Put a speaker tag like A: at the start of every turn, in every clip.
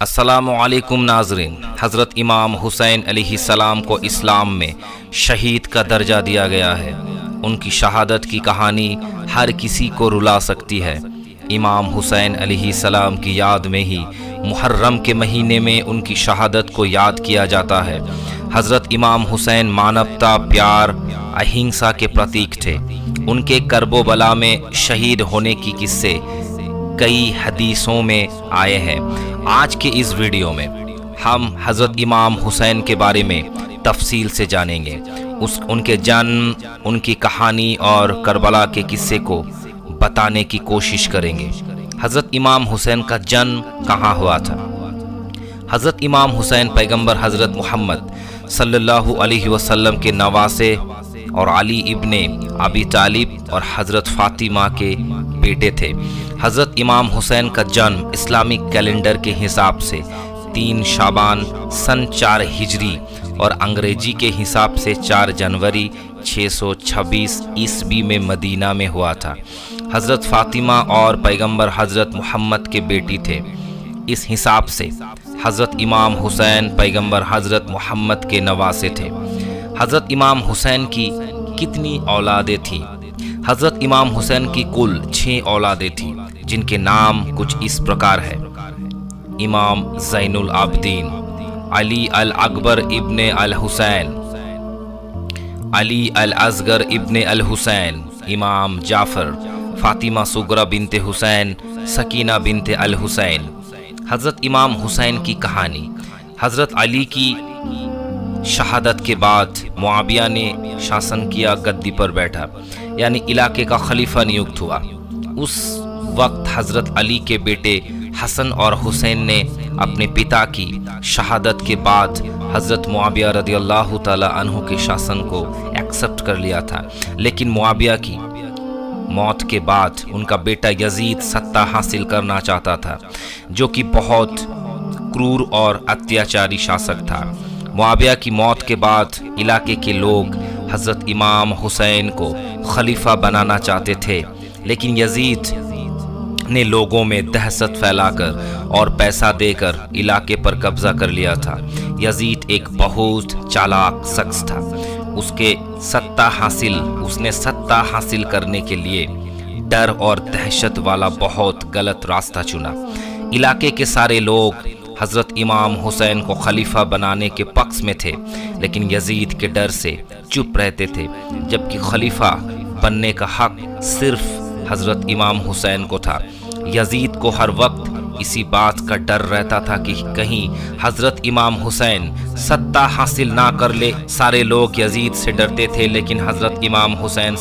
A: अस्सलामुअलैकुम नाज़रीन। हज़रत इमाम हुसैन अलैहिस्सलाम को इस्लाम में शहीद का दर्जा दिया गया है। उनकी शहादत की कहानी हर किसी को रुला सकती है। इमाम हुसैन अलैहिस्सलाम की याद में ही मुहर्रम के महीने में उनकी शहादत को याद किया जाता है। हज़रत इमाम हुसैन मानवता, प्यार, अहिंसा के प्रतीक थे। उनके करबो बला में शहीद होने की किस्से कई हदीसों में आए हैं। आज के इस वीडियो में हम हज़रत इमाम हुसैन के बारे में तफसील से जानेंगे। उनके जन्म, उनकी कहानी और करबला के किस्से को बताने की कोशिश करेंगे। हज़रत इमाम हुसैन का जन्म कहाँ हुआ था? हज़रत इमाम हुसैन पैगंबर हज़रत मोहम्मद सल्लल्लाहु अलैहि वसल्लम के नवासे और अली इब्ने अबी तालिब और हज़रत फ़ातिमा के बेटे थे। हज़रत इमाम हुसैन का जन्म इस्लामिक कैलेंडर के हिसाब से 3 शाबान सन 4 हिजरी और अंग्रेजी के हिसाब से 4 जनवरी 626 ईस्वी में मदीना में हुआ था। हज़रत फ़ातिमा और पैगंबर हज़रत मोहम्मद के बेटी थे। इस हिसाब से हज़रत इमाम हुसैन पैगंबर हज़रत मोहम्मद के नवासे थे। हज़रत इमाम हुसैन की कितनी औलादें थीं? हज़रत इमाम हुसैन की कुल 6 औलादें थीं, जिनके नाम कुछ इस प्रकार है। इमाम ज़ैनुल आबदीन, अली अल अकबर इब्ने अल हुसैन, अली अल असगर इब्ने अल हुसैन, इमाम जाफ़र, फ़ातिमा सुगरा बिनते हुसैन, सकीना बिनते अल हुसैन। हज़रत इमाम हुसैन की कहानी। हज़रत अली की शहादत के बाद मुआविया ने शासन किया, गद्दी पर बैठा, यानी इलाके का खलीफा नियुक्त हुआ। उस वक्त हज़रत अली के बेटे हसन और हुसैन ने अपने पिता की शहादत के बाद हज़रत मुआविया रदियल्लाहु ताला अन्हु के शासन को एक्सेप्ट कर लिया था। लेकिन मुआविया की मौत के बाद उनका बेटा यजीद सत्ता हासिल करना चाहता था, जो कि बहुत क्रूर और अत्याचारी शासक था। मुआविया की मौत के बाद इलाके के लोग हज़रत इमाम हुसैन को खलीफा बनाना चाहते थे, लेकिन यजीद ने लोगों में दहशत फैलाकर और पैसा देकर इलाके पर कब्जा कर लिया था। यजीद एक बहुत चालाक शख्स था। उसने सत्ता हासिल करने के लिए डर और दहशत वाला बहुत गलत रास्ता चुना। इलाके के सारे लोग हज़रत इमाम हुसैन को खलीफा बनाने के पक्ष में थे, लेकिन यजीद के डर से चुप रहते थे, जबकि खलीफा बनने का हक सिर्फ हज़रत इमाम हुसैन को था। यजीद को हर वक्त इसी बात का डर रहता था कि कहीं हज़रत इमाम हुसैन सत्ता हासिल ना कर ले। सारे लोग यजीद से डरते थे, लेकिन हज़रत इमाम हुसैन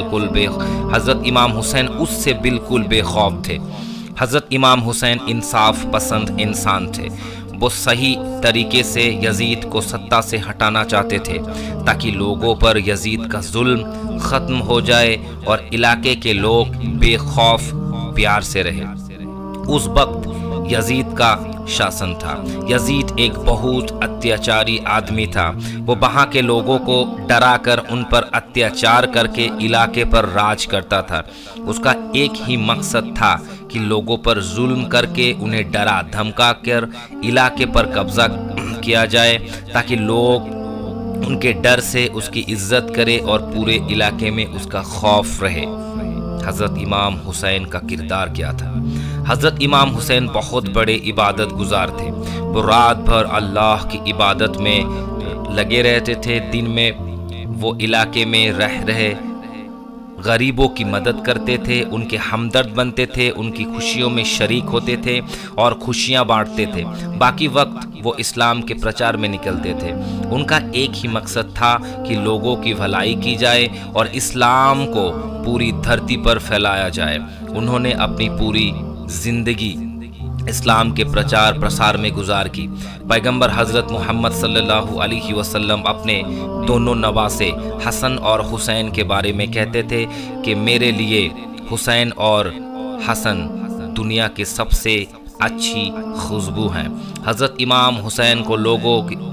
A: उससे बिल्कुल बेखौफ थे। हज़रत इमाम हुसैन इंसाफ पसंद इंसान थे। वो सही तरीके से यजीद को सत्ता से हटाना चाहते थे, ताकि लोगों पर यजीद का जुल्म ख़त्म हो जाए और इलाके के लोग बेखौफ प्यार से रहे। उस वक्त यजीद का शासन था। यजीद एक बहुत अत्याचारी आदमी था। वो वहाँ के लोगों को डराकर उन पर अत्याचार करके इलाके पर राज करता था। उसका एक ही मकसद था कि लोगों पर जुल्म करके उन्हें डरा धमका कर इलाके पर कब्जा किया जाए, ताकि लोग उनके डर से उसकी इज्जत करें और पूरे इलाके में उसका खौफ रहे। हज़रत इमाम हुसैन का किरदार क्या था? हज़रत इमाम हुसैन बहुत बड़े इबादत गुजार थे। वो रात भर अल्लाह की इबादत में लगे रहते थे। दिन में वो इलाके में रह रहे गरीबों की मदद करते थे, उनके हमदर्द बनते थे, उनकी खुशियों में शरीक होते थे और खुशियाँ बांटते थे। बाकी वक्त वो इस्लाम के प्रचार में निकलते थे। उनका एक ही मकसद था कि लोगों की भलाई की जाए और इस्लाम को पूरी धरती पर फैलाया जाए। उन्होंने अपनी पूरी ज़िंदगी इस्लाम के प्रचार प्रसार में गुजार की। पैगंबर हज़रत मोहम्मद सल्लल्लाहु अलैहि वसल्लम अपने दोनों नवासे हसन और हुसैन के बारे में कहते थे कि मेरे लिए हुसैन और हसन दुनिया के सबसे अच्छी खुशबू हैं। हज़रत इमाम हुसैन को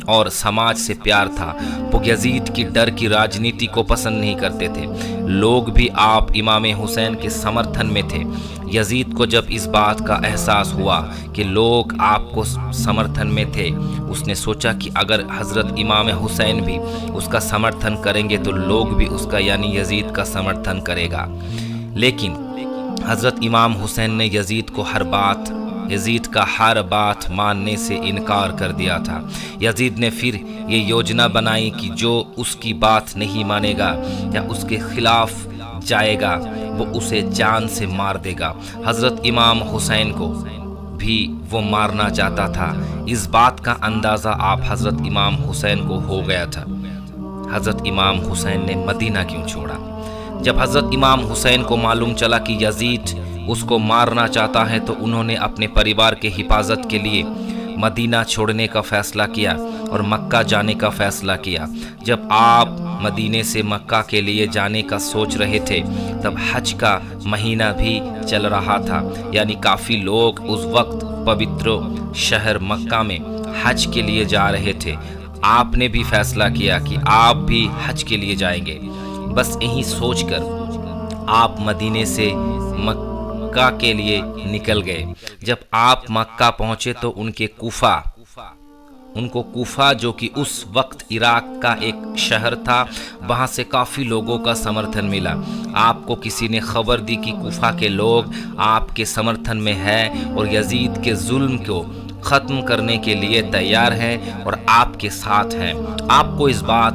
A: और समाज से प्यार था। वो यजीद की डर की राजनीति को पसंद नहीं करते थे। लोग भी आप इमाम हुसैन के समर्थन में थे। यजीद को जब इस बात का एहसास हुआ कि लोग आपको समर्थन में थे, उसने सोचा कि अगर हज़रत इमाम हुसैन भी उसका समर्थन करेंगे तो लोग भी उसका यानी यजीद का समर्थन करेगा। लेकिन हज़रत इमाम हुसैन ने यजीद का हर बात मानने से इनकार कर दिया था। यजीद ने फिर ये योजना बनाई कि जो उसकी बात नहीं मानेगा या उसके खिलाफ जाएगा वो उसे जान से मार देगा। हज़रत इमाम हुसैन को भी वो मारना चाहता था। इस बात का अंदाज़ा आप हज़रत इमाम हुसैन को हो गया था। हज़रत इमाम हुसैन ने मदीना क्यों छोड़ा? जब हज़रत इमाम हुसैन को मालूम चला कि यजीद उसको मारना चाहता है तो उन्होंने अपने परिवार के हिफाजत के लिए मदीना छोड़ने का फ़ैसला किया और मक्का जाने का फ़ैसला किया। जब आप मदीने से मक्का के लिए जाने का सोच रहे थे तब हज का महीना भी चल रहा था, यानी काफ़ी लोग उस वक्त पवित्र शहर मक्का में हज के लिए जा रहे थे। आपने भी फ़ैसला किया कि आप भी हज के लिए जाएंगे। बस यही सोचकर आप मदीने से मक्का के लिए निकल गए। जब आप मक्का पहुंचे तो उनको कूफा जो कि उस वक्त इराक का एक शहर था, वहां से काफ़ी लोगों का समर्थन मिला। आपको किसी ने खबर दी कि कूफा के लोग आपके समर्थन में हैं और यजीद के जुल्म को ख़त्म करने के लिए तैयार हैं और आपके साथ हैं। आपको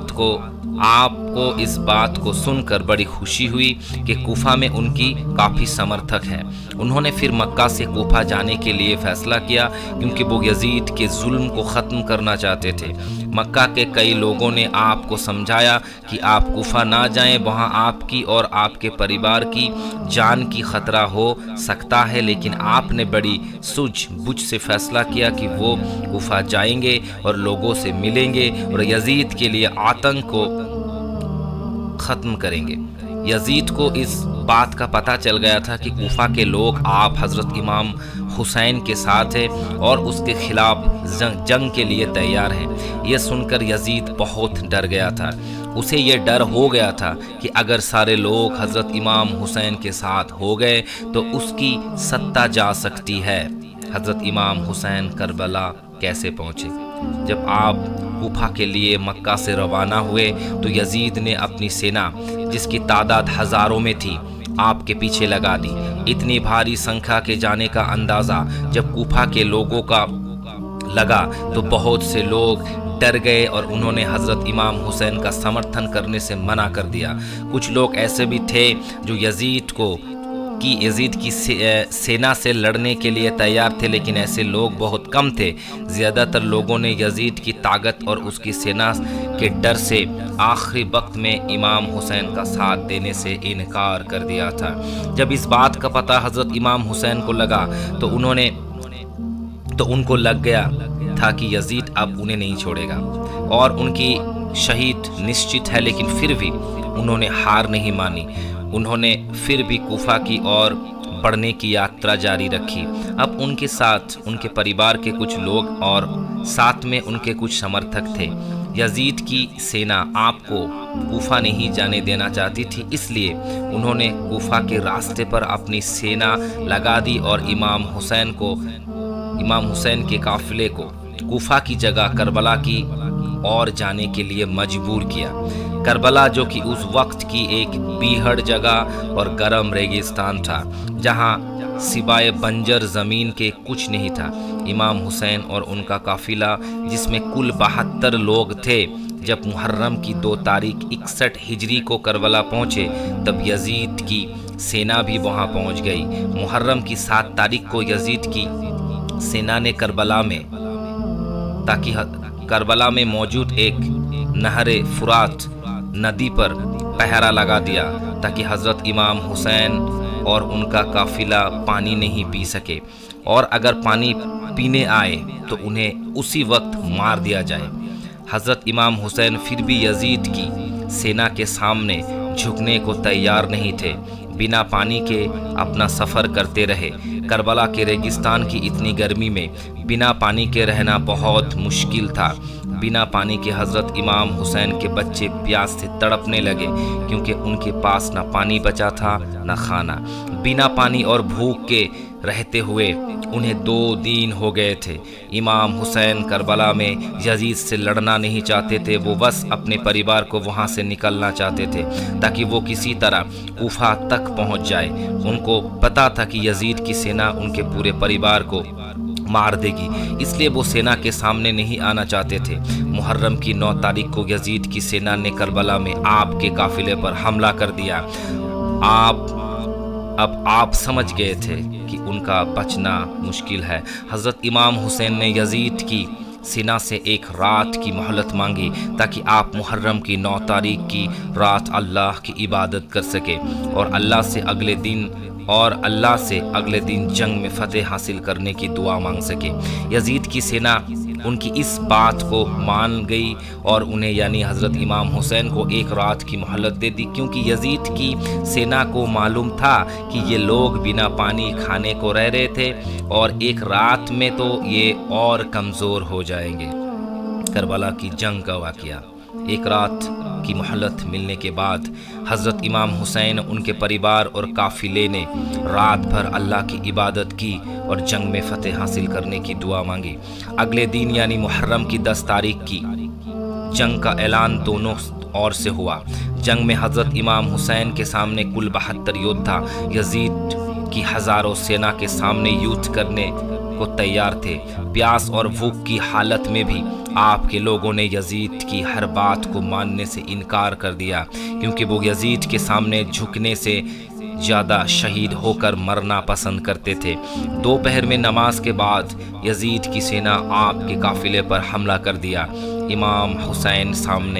A: इस बात को सुनकर बड़ी खुशी हुई कि कूफा में उनकी काफ़ी समर्थक हैं। उन्होंने फिर मक्का से कूफा जाने के लिए फ़ैसला किया क्योंकि वो यजीद के जुल्म को ख़त्म करना चाहते थे। मक्का के कई लोगों ने आपको समझाया कि आप कूफा ना जाएं, वहाँ आपकी और आपके परिवार की जान की ख़तरा हो सकता है, लेकिन आपने बड़ी सूझबूझ से फ़ैसला किया कि वो कूफा जाएंगे और लोगों से मिलेंगे और यजीद के लिए आतंक को ख़त्म करेंगे। यजीद को इस बात का पता चल गया था कि कूफा के लोग आप हज़रत इमाम हुसैन के साथ हैं और उसके खिलाफ जंग के लिए तैयार हैं। यह सुनकर यजीद बहुत डर गया था। उसे ये डर हो गया था कि अगर सारे लोग हज़रत इमाम हुसैन के साथ हो गए तो उसकी सत्ता जा सकती है। हज़रत इमाम हुसैन करबला कैसे पहुँचे? जब आप कूफा के लिए मक्का से रवाना हुए तो यजीद ने अपनी सेना, जिसकी तादाद हज़ारों में थी, आपके पीछे लगा दी। इतनी भारी संख्या के जाने का अंदाज़ा जब कूफा के लोगों का लगा तो बहुत से लोग डर गए और उन्होंने हज़रत इमाम हुसैन का समर्थन करने से मना कर दिया। कुछ लोग ऐसे भी थे जो यजीद की सेना से लड़ने के लिए तैयार थे, लेकिन ऐसे लोग बहुत कम थे। ज़्यादातर लोगों ने यजीद की ताकत और उसकी सेना के डर से आखिरी वक्त में इमाम हुसैन का साथ देने से इनकार कर दिया था। जब इस बात का पता हज़रत इमाम हुसैन को लगा तो उनको लग गया था कि यजीद अब उन्हें नहीं छोड़ेगा और उनकी शहीद निश्चित है, लेकिन फिर भी उन्होंने हार नहीं मानी। उन्होंने फिर भी कूफा की ओर बढ़ने की यात्रा जारी रखी। अब उनके साथ उनके परिवार के कुछ लोग और साथ में उनके कुछ समर्थक थे। यजीद की सेना आपको कूफा नहीं जाने देना चाहती थी, इसलिए उन्होंने कूफा के रास्ते पर अपनी सेना लगा दी और इमाम हुसैन के काफिले को कूफा की जगह करबला की ओर जाने के लिए मजबूर किया। करबला जो कि उस वक्त की एक बीहड़ जगह और गर्म रेगिस्तान था, जहां सिवाय बंजर ज़मीन के कुछ नहीं था। इमाम हुसैन और उनका काफिला, जिसमें कुल 72 लोग थे, जब मुहर्रम की 2 तारीख 61 हिजरी को करबला पहुँचे तब यजीद की सेना भी वहां पहुंच गई। मुहर्रम की 7 तारीख को यजीद की सेना ने करबला में मौजूद एक नहर फुरात नदी पर पहरा लगा दिया ताकि हज़रत इमाम हुसैन और उनका काफिला पानी नहीं पी सके, और अगर पानी पीने आए तो उन्हें उसी वक्त मार दिया जाए। हज़रत इमाम हुसैन फिर भी यजीद की सेना के सामने झुकने को तैयार नहीं थे। बिना पानी के अपना सफ़र करते रहे। करबला के रेगिस्तान की इतनी गर्मी में बिना पानी के रहना बहुत मुश्किल था। बिना पानी के हज़रत इमाम हुसैन के बच्चे प्यास से तड़पने लगे, क्योंकि उनके पास ना पानी बचा था ना खाना। बिना पानी और भूख के रहते हुए उन्हें 2 दिन हो गए थे। इमाम हुसैन करबला में यजीद से लड़ना नहीं चाहते थे, वो बस अपने परिवार को वहाँ से निकलना चाहते थे ताकि वो किसी तरह कूफा तक पहुँच जाए। उनको पता था कि यजीद की सेना उनके पूरे परिवार को मार देगी, इसलिए वो सेना के सामने नहीं आना चाहते थे। मुहर्रम की 9 तारीख को यजीद की सेना ने करबला में आपके काफिले पर हमला कर दिया। अब आप समझ गए थे कि उनका बचना मुश्किल है। हज़रत इमाम हुसैन ने यजीद की सेना से एक रात की मोहलत मांगी ताकि आप मुहर्रम की 9 तारीख की रात अल्लाह की इबादत कर सके और अल्लाह से अगले दिन जंग में फतेह हासिल करने की दुआ मांग सके। यजीद की सेना उनकी इस बात को मान गई और उन्हें यानी हज़रत इमाम हुसैन को एक रात की मोहलत दे दी, क्योंकि यजीद की सेना को मालूम था कि ये लोग बिना पानी खाने को रह रहे थे और एक रात में तो ये और कमज़ोर हो जाएंगे। करबला की जंग का वाक़या। एक रात की मोहलत मिलने के बाद हज़रत इमाम हुसैन, उनके परिवार और काफ़िले ने रात भर अल्लाह की इबादत की और जंग में फतेह हासिल करने की दुआ मांगी। अगले दिन यानी मुहर्रम की 10 तारीख की जंग का ऐलान दोनों ओर से हुआ। जंग में हज़रत इमाम हुसैन के सामने कुल 72 योद्धा यजीद की हज़ारों सेना के सामने युद्ध करने को तैयार थे। प्यास और भूख की हालत में भी आपके लोगों ने यजीद की हर बात को मानने से इनकार कर दिया, क्योंकि वो यजीद के सामने झुकने से ज़्यादा शहीद होकर मरना पसंद करते थे। दोपहर में नमाज के बाद यजीद की सेना आपके काफिले पर हमला कर दिया। इमाम हुसैन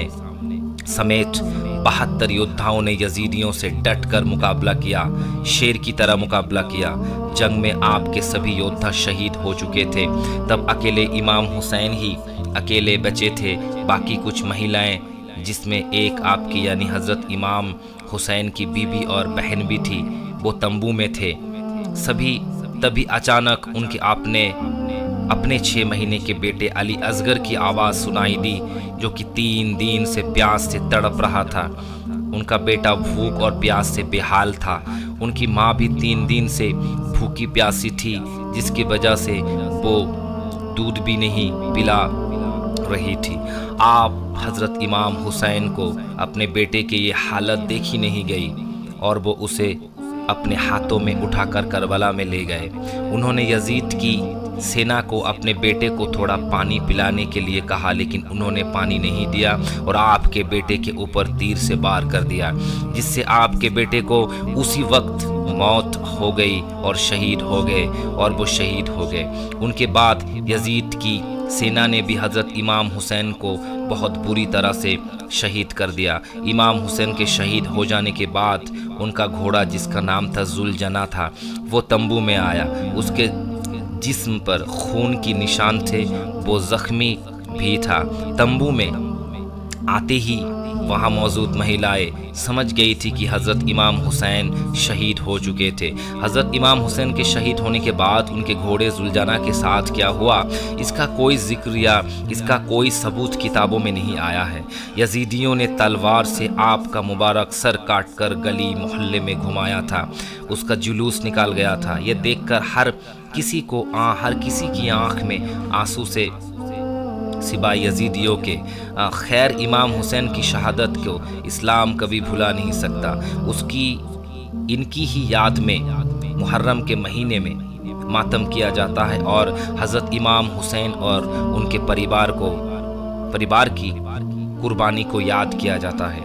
A: समेत 72 योद्धाओं ने यजीदियों से डटकर मुकाबला किया, शेर की तरह मुकाबला किया। जंग में आपके सभी योद्धा शहीद हो चुके थे। तब अकेले इमाम हुसैन ही अकेले बचे थे। बाकी कुछ महिलाएं, जिसमें एक आपकी यानी हज़रत इमाम हुसैन की बीबी और बहन भी थी, वो तंबू में थे। तभी अचानक उनके अपने 6 महीने के बेटे अली असगर की आवाज़ सुनाई दी, जो कि 3 दिन से प्यास से तड़प रहा था। उनका बेटा भूख और प्यास से बेहाल था। उनकी माँ भी 3 दिन से भूखी प्यासी थी, जिसकी वजह से वो दूध भी नहीं पिला रही थी। आप हज़रत इमाम हुसैन को अपने बेटे की ये हालत देखी नहीं गई और वो उसे अपने हाथों में उठाकर करबला में ले गए। उन्होंने यजीद की सेना को अपने बेटे को थोड़ा पानी पिलाने के लिए कहा, लेकिन उन्होंने पानी नहीं दिया और आपके बेटे के ऊपर तीर से वार कर दिया, जिससे आपके बेटे को उसी वक्त मौत हो गई और शहीद हो गए और वो शहीद हो गए। उनके बाद यजीद की सेना ने भी हज़रत इमाम हुसैन को बहुत बुरी तरह से शहीद कर दिया। इमाम हुसैन के शहीद हो जाने के बाद उनका घोड़ा, जिसका नाम था जुलजना था, वो तंबू में आया। उसके जिस्म पर खून की निशान थे, वो ज़ख्मी भी था। तंबू में आते ही वहाँ मौजूद महिलाएं समझ गई थी कि हज़रत इमाम हुसैन शहीद हो चुके थे। हज़रत इमाम हुसैन के शहीद होने के बाद उनके घोड़े जुलजाना के साथ क्या हुआ, इसका कोई जिक्र या इसका कोई सबूत किताबों में नहीं आया है। यजीदियों ने तलवार से आपका मुबारक सर काटकर गली मोहल्ले में घुमाया था, उसका जुलूस निकाल गया था। ये देखकर हर किसी की आँख में आंसू से सिवाय यजीदियों के। खैर, इमाम हुसैन की शहादत को इस्लाम कभी भुला नहीं सकता। इनकी ही याद में मुहर्रम के महीने में मातम किया जाता है और हज़रत इमाम हुसैन और उनके परिवार की कुर्बानी को याद किया जाता है।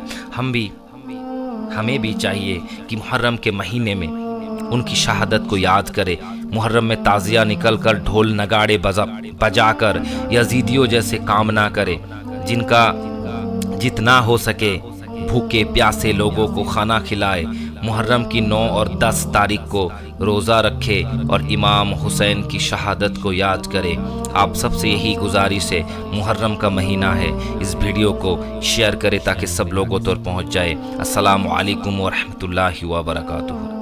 A: हमें भी चाहिए कि मुहर्रम के महीने में उनकी शहादत को याद करें। मुहर्रम में ताज़िया निकल कर ढोल नगाड़े बजाकर यजीदियों जैसे काम ना करें। जिनका जितना हो सके भूखे प्यासे लोगों को खाना खिलाए। मुहर्रम की 9 और 10 तारीख को रोज़ा रखे और इमाम हुसैन की शहादत को याद करें। आप सबसे यही गुजारिश है, मुहर्रम का महीना है, इस वीडियो को शेयर करें ताकि सब लोगों तक पहुँच जाए। अस्सलामु अलैकुम व रहमतुल्लाहि व बरकातुहू।